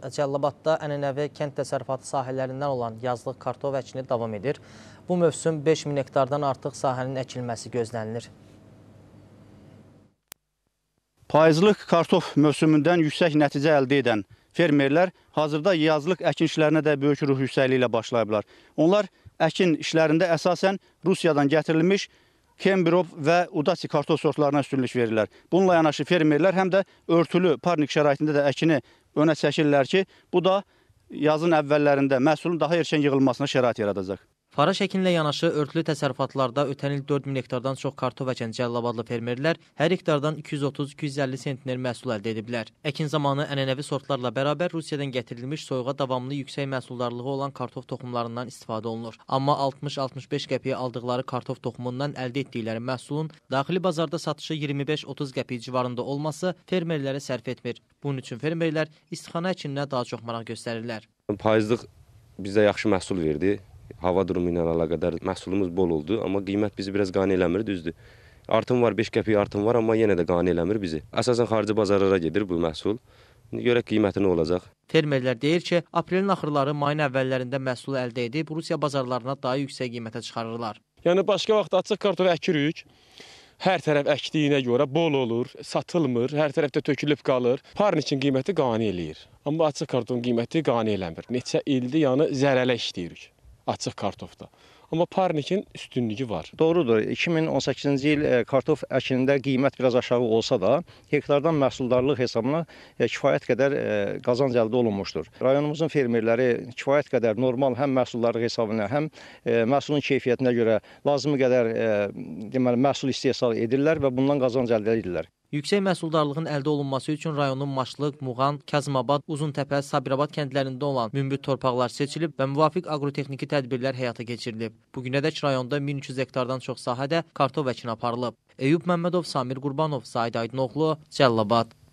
Cəllabadda ənənəvi kənd təsərrüfatı sahələrindən olan yazlıq kartof əkini davam edir. Bu mövsüm 5000 hektardan artıq sahənin əkilməsi gözlənilir. Payızlıq kartof mövsümündən yüksək nəticə əldə edən fermerlər hazırda yazlıq əkin işlərinə də böyük ruh yüksəkliyi ilə başlayıblar. Onlar əkin işlərində əsasən Rusiyadan gətirilmiş Kembrov və Udaci kartof sortlarına üstünlük verirlər. Bununla yanaşı fermerlər həm də örtülü parnik şəraitində də əkini önə çəkirlər ki, bu da yazın əvvəllərində məhsulun daha erkən yığılmasına şərait yaradacaq. Faraş əkinlə yanaşı örtülü təsərrüfatlarda ötən il 4000 hektardan çox kartof əkən Cəllabadlı fermerlər hər hektardan 230-250 sentner məhsul əldə ediblər. Əkin zamanı ənənəvi sortlarla bərabər Rusiyadan gətirilmiş soyuğa davamlı yüksək məhsuldarlığı olan kartof toxumlarından istifadə olunur. Amma 60-65 qəpiyə aldıqları kartof toxumundan əldə etdikləri məhsulun daxili bazarda satışı 25-30 qəpik civarında olması fermerlərə sərf etmir. Bunun üçün fermerlər istixana əkininə daha çox maraq göstərirlər. Payızlıq bizə yaxşı məhsul verdi. Hava durumu ilə əlaqədar məhsulumuz bol oldu, amma qiymət bizi biraz qane eləmir, düzdür. Artım var, 5 qəpik artım var, amma yenə də qane eləmir bizi. Əsasən xarici bazarlara gedir bu məhsul. Görək qiyməti nə olacaq. Fermerlər deyir ki, aprelin axırları, mayın əvvəllərində məhsulu əldə edib Rusiya bazarlarına daha yüksək qiymətə çıxarırlar. Yəni başqa vaxt açıq kartof əkirik. Hər tərəf əkdiyinə görə bol olur, satılmır, hər tərəfdə tökülüb qalır. Parnikin qiyməti qane eləyir. Amma açıq kartofun qiyməti qane eləmir. Neçə ildir yəni zərərlə işləyirik açıq kartofda. Amma parnikin üstünlüyü var. Doğrudur. 2018-ci il kartof əkinində qiymət biraz aşağı olsa da, hektardan məhsuldarlıq hesabına kifayət qədər qazanc əldə olunmuşdur. Rayonumuzun fermerləri kifayət qədər normal həm məhsuldarlıq hesabına, həm məhsulun keyfiyyətinə görə lazımi qədər deməli məhsul istehsal edirlər və bundan qazanc əldə edirlər. Yüksək məhsuldarlığın əldə olunması üçün rayonun Maşlıq, Muğan, Kazımabad, Uzuntəpə, Sabirabad kəndlərində olan münbit torpaqlar seçilib və müvafiq aqrotexniki tədbirlər həyata keçirilib. Bugünədək rayonda 1300 hektardan çox sahədə kartof əkini aparılıb. Eyüp Məmmədov, Samir Qurbanov, Zaid Aydınoğlu, Cəllabad.